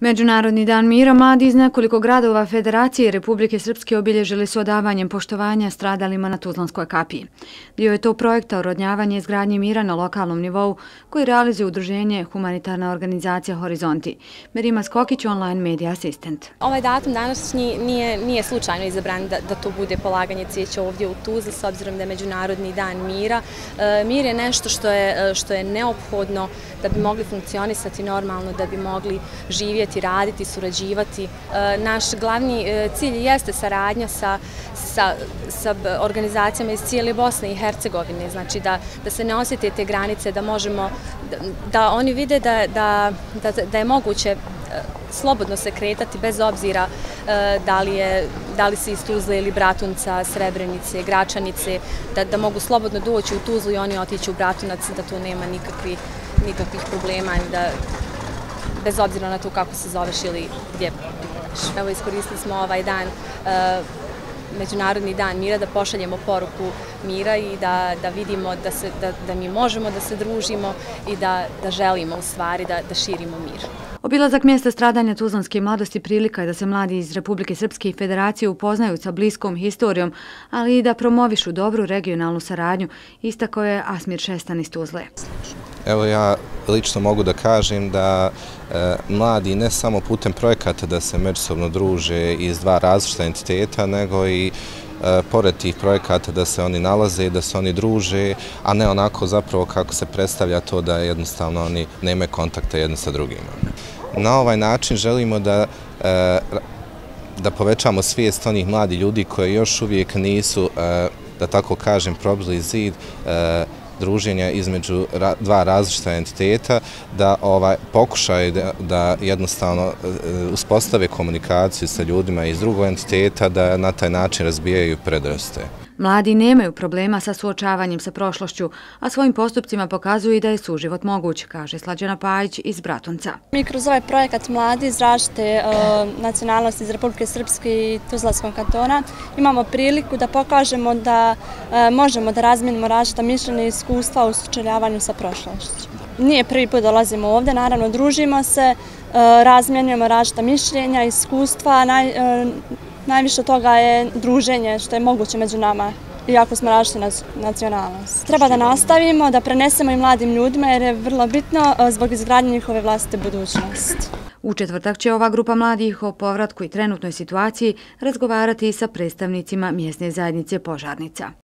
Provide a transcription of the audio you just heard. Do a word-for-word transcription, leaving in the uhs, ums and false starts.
Međunarodni dan mira mladi iz nekoliko gradova Federacije Republike Srpske obilježili su odavanjem poštovanja stradalima na Tuzlanskoj kapiji. Dio je to projekta orodnjavanja izgradnje mira na lokalnom nivou koji realizuje udruženje humanitarna organizacija Horizonti. Merima Skokić, online media asistent. Ovaj datum današnji nije, nije slučajno izabran da, da to bude polaganje cvijeća ovdje u Tuzli, s obzirom da je Međunarodni dan mira. E, mir je nešto što je, što je neophodno da bi mogli funkcionisati normalno, da bi mogli živjeti, raditi, surađivati. Naš glavni cilj jeste saradnja sa, sa, sa organizacijama iz cijele Bosne i Hercegovine, znači da, da se ne osjete te granice, da možemo, da, da oni vide da, da, da, da je moguće slobodno se kretati bez obzira da li, je, da li si iz Tuzle ili Bratunca, Srebrenice, Gračanice, da, da mogu slobodno doći u Tuzlu i oni otići u Bratunac, da tu nema nikakvih, nikakvih problema, da bez obzira na to kako se zoveš ili gdje pripadaš. Evo, iskoristili smo ovaj dan, uh, Međunarodni dan mira, da pošaljemo poruku mira i da, da vidimo da, se, da, da mi možemo da se družimo i da, da želimo u stvari da, da širimo mir. Obilazak mjesta stradanja tuzlanske mladosti prilika je da se mladi iz Republike Srpske i Federacije upoznaju sa bliskom historijom, ali i da promovišu dobru regionalnu saradnju, istakao je Asmir Šestan iz Tuzle. Evo, ja lično mogu da kažem da e, mladi ne samo putem projekata da se međusobno druže iz dva različita entiteta, nego i e, pored tih projekata da se oni nalaze i da se oni druže, a ne onako zapravo kako se predstavlja to da jednostavno oni nemaju kontakta jedni sa drugima. Na ovaj način želimo da, e, da povećamo svijest onih mladih ljudi koji još uvijek nisu, e, da tako kažem, probili zid e, druženja između ra, dva različita entiteta, da ovaj, pokušaju da, da jednostavno uspostave komunikaciju sa ljudima iz drugog entiteta, da na taj način razbijaju predraste. Mladi nemaju problema sa suočavanjem sa prošlošću, a svojim postupcima pokazuju i da je suživot moguć, kaže Slađana Pajić iz Bratunca. Mi kroz ovaj projekat Mladi iz različite uh, nacionalnosti iz Republike Srpske i Tuzlanskog kantona imamo priliku da pokažemo da uh, možemo da razmijenimo različita mišljenja i iskustva u sučeljavanju sa prošlošću. Nije prvi put dolazimo ovdje, naravno družimo se, uh, razmjenjujemo različita mišljenja, iskustva, naj, uh, najviše toga je druženje što je moguće među nama, iako smo različite nacionalnosti. Treba da nastavimo, da prenesemo i mladim ljudima jer je vrlo bitno zbog izgradnje njihove vlastite budućnosti. U četvrtak će ova grupa mladih o povratku i trenutnoj situaciji razgovarati sa predstavnicima mjesne zajednice Požarnica.